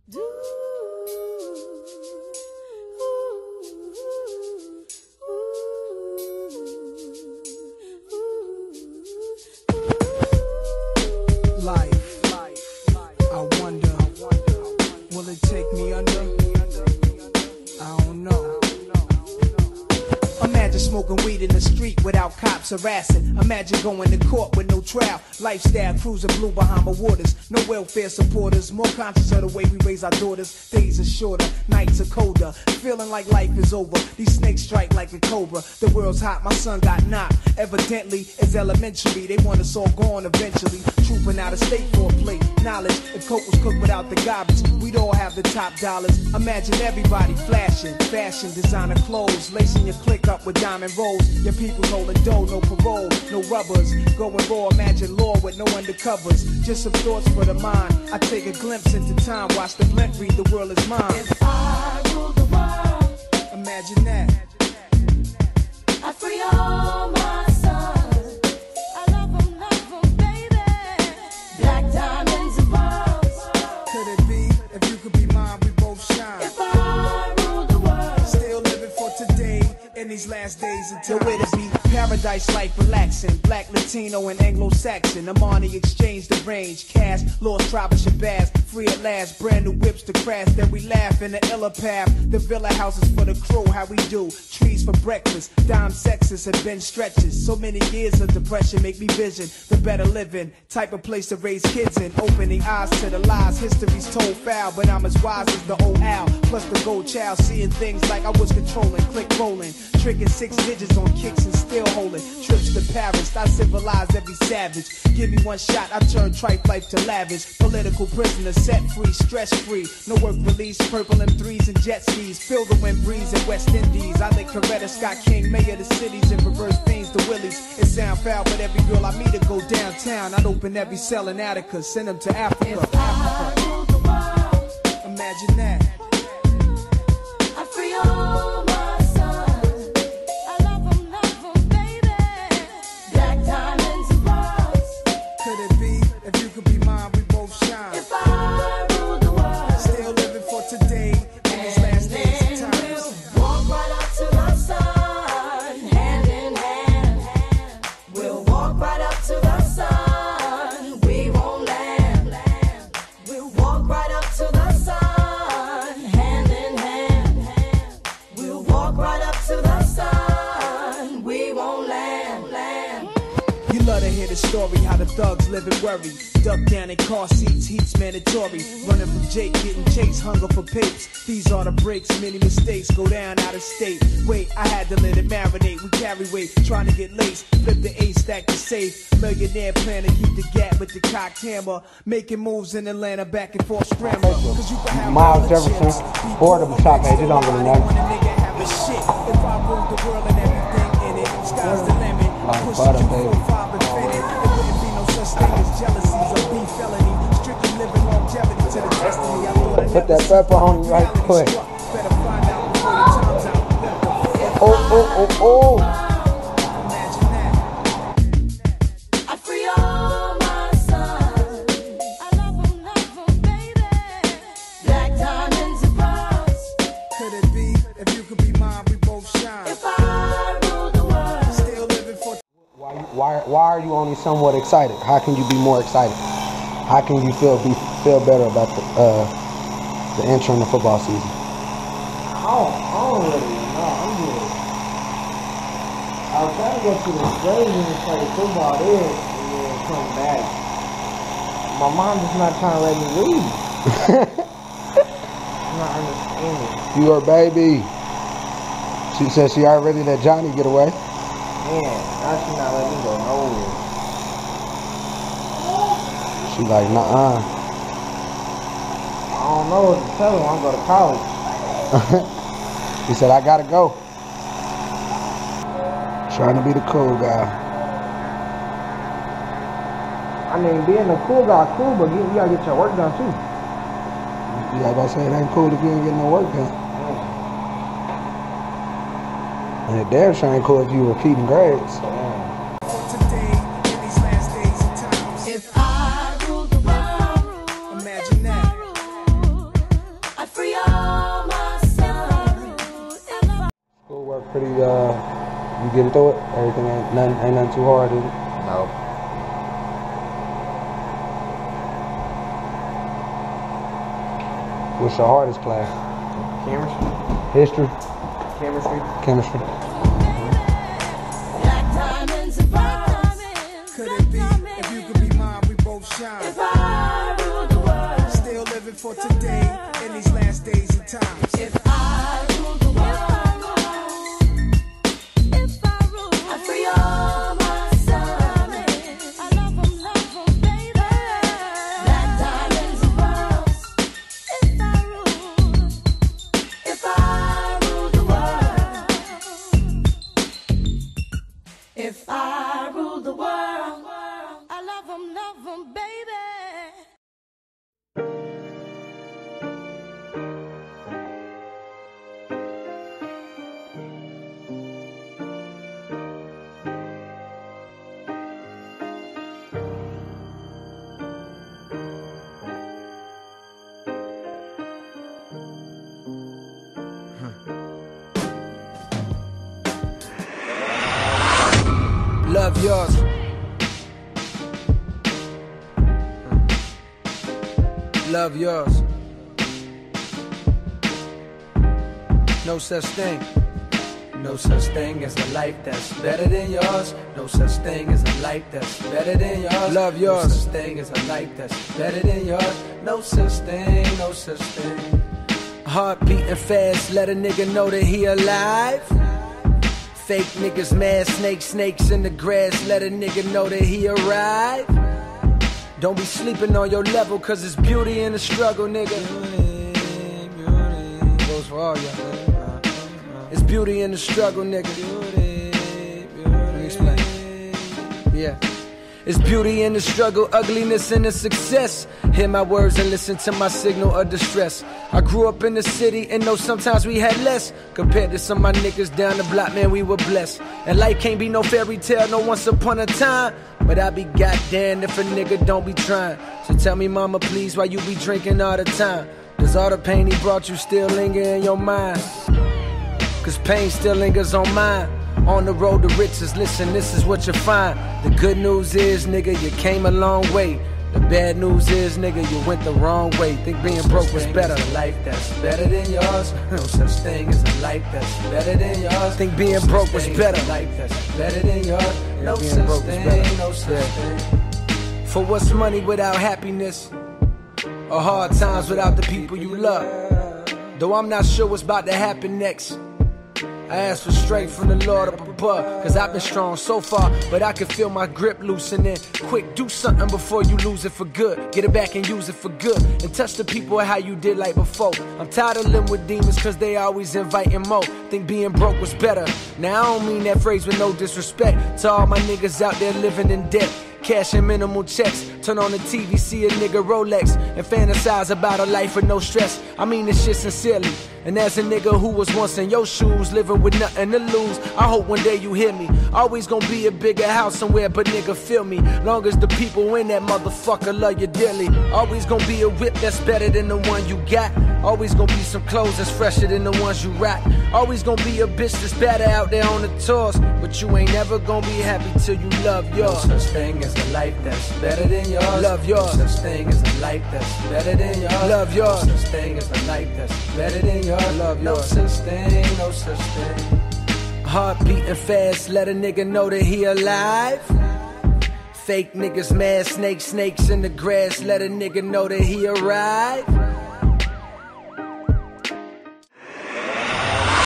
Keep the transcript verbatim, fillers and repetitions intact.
Life, I wonder, will it take me under? I don't know. Imagine smoking weed in the street without cops harassing. Imagine going to court with no trial. Lifestyle cruising blue Bahama waters. No welfare supporters. More conscious of the way we raise our daughters. Days are shorter, nights are colder. Feeling like life is over. These snakes strike like a cobra. The world's hot, my son got knocked. Evidently, it's elementary. They want us all gone eventually. Trooping out of state for a plate. Knowledge, if coke was cooked without the garbage, we'd all have the top dollars. Imagine everybody flashing. Fashion, designer clothes. Lacing your click up with diamond rolls. Your people rolling dough, no parole, no rubbers. Going raw, imagine law with no undercovers. Just some thoughts for the mind. I take a glimpse into time. Watch the blimp read, the world is mine. If I rule the world, imagine that. I free all my sons. I love them, love them, baby. Black diamonds and pearls. Could it be, if you could be mine, we both shine. If I rule the world, still living for today, in these last days until it be paradise life relaxing. Black, Latino, and Anglo-Saxon. Amani exchange the range. Cash, lost tribe of Shabazz. Free at last, brand new whips to crash. Then we laugh in the illa path. The villa houses for the crew, how we do. Trees for breakfast. Dime sexes have been stretches. So many years of depression make me vision the better living. Type of place to raise kids in. Opening eyes to the lies. History's told foul, but I'm as wise as the old owl. Plus the gold child, seeing things like I was controlling. Click rolling. Tricking six digits on kicks and still holding. Trips to Paris, I civilized every savage. Give me one shot, I turn tripe life to lavish. Political prisoner, set free, stress free. No work release, purple M threes and jet skis. Feel the wind breeze in West Indies. I think Coretta Scott King, mayor of the cities, and reverse fiends to Willies. It sound foul, but every girl I meet to go downtown. I'd open every cell in Attica, send them to Africa. if I rule the world, imagine that. I free all my sons. I love them, love them, baby. Black diamonds and pearls. Could it be, if you could be mine, we both shine. If I rule the world, Still living for today, in these last days and times. we'll walk right up to the sun, hand in hand. We'll walk right up to the sun. We won't land. We'll walk right up to the sun, hand in hand. We'll walk right up to the sun. We won't land. land. You love to hear the story, how the thugs live in worry. Duck down in car seats, heat's mandatory. Running from Jake, getting chased, hunger for papes. These are the breaks, many mistakes go down out of state. Wait, I had to let it marinate. We carry weight, trying to get laced. Flip the A, stack the safe. Millionaire plan to keep the gap with the cock hammer. Making moves in Atlanta, back and forth scrambler. Cause you can have all Miles the Jefferson, chips. Barbershop, man, you don't really know. When a nigga have a shit, if I rule the world and everything in it, sky's the limit. Like Push butter, it to baby. four, five, infinite. It wouldn't be no such thing as jealousies or beef felony. Strictly living longevity to the destiny. I thought I'd Put never that see pepper on you right reality quick. struck. Better find out before your time's out. Oh, oh, oh, oh. Imagine that. I free all my sons. I love them, love them, baby. Black diamonds and pearls. Could it be, if you could be mine, we both shine. If I rule the world, Still living for Why, why, why are you only somewhat excited? How can you be more excited? How can you feel be feel better about the uh, the entering the football season? I don't, I don't really know. I'm good. I was trying to go to the stadium and play football there and then come back. My mom just not trying to let me leave. I'm not understanding. You her baby. She said she already let Johnny get away. Man, now she not letting me go nowhere. She like, nah. I don't know what to tell her when I go to college. He said, I gotta go. Trying to be the cool guy. I mean, being a cool guy, cool, but you, you gotta get your work done too. Yeah, I about to say it ain't cool if you ain't getting no work done. Man. And it damn sure ain't cool if you repeating grades. Man. for today, in these last days and times. if I rule the world, Imagine that. Pretty, uh, you getting through it? Everything ain't nothing, ain't nothing too hard, is it? No. What's your hardest class? Chemistry. History? Chemistry. Chemistry. Black diamonds and pearls. Could it be, if you could be mine, we both shine. If I rule the world. Still living for today, in these last days and times. If I rule the world. If I rule. I free all my sons. I love them, love them, baby. Black diamonds and pearls. If I rule. If I rule the world. If I rule the world. I love them, love them, baby. Love yours. Love yours. No such thing. No such thing as a life that's better than yours. No such thing as a life that's better than yours. Love yours. No such thing as a life that's better than yours. No such thing, no such thing. Heart beating fast, let a nigga know that he alive. Fake niggas mad, snakes, snakes in the grass, let a nigga know that he arrived. Don't be sleeping on your level, cause it's beauty in the struggle, nigga. Beauty, beauty. Goes for all y'all. It's beauty in the struggle, nigga. Beauty, beauty. Let me explain. Yeah. It's beauty in the struggle, ugliness in the success. Hear my words and listen to my signal of distress. I grew up in the city and know sometimes we had less. Compared to some of my niggas down the block, man, we were blessed. And life can't be no fairy tale, no once upon a time. But I be goddamn if a nigga don't be trying. So tell me, mama, please, why you be drinking all the time? Does all the pain he brought you still linger in your mind? Cause pain still lingers on mine. On the road to riches, listen, this is what you find. The good news is, nigga, you came a long way. The bad news is, nigga, you went the wrong way. Think being broke was better. A life that's better than yours. No such thing as a life that's better than yours. Think being broke was better. A life that's better than yours. No such thing, no such thing. For what's money without happiness? Or hard times without the people you love? Though I'm not sure what's about to happen next. I ask for strength from the Lord up above, cause I've been strong so far, but I can feel my grip loosening. Quick, do something before you lose it for good. Get it back and use it for good, and touch the people how you did like before. I'm tired of living with demons cause they always inviting more. Think being broke was better. Now I don't mean that phrase with no disrespect to all my niggas out there living in debt. Cashing minimal checks, turn on the T V, see a nigga Rolex, and fantasize about a life with no stress. I mean this shit sincerely. And as a nigga who was once in your shoes, living with nothing to lose, I hope one day you hear me. Always gonna be a bigger house somewhere, but nigga feel me. Long as the people in that motherfucker love you dearly. Always gonna be a whip that's better than the one you got. Always gonna be some clothes that's fresher than the ones you rock. Always gonna be a bitch that's better out there on the tours. But you ain't never gonna be happy till you love yours. No such thing as a life that's better than yours. Love yours. No such thing as a life that's better than yours. Love yours. No such thing as a life that's better than yours. Love yours. No such thing, no such thing. Heart beating fast, let a nigga know that he alive. Fake niggas mad, snakes, snakes in the grass, let a nigga know that he arrived.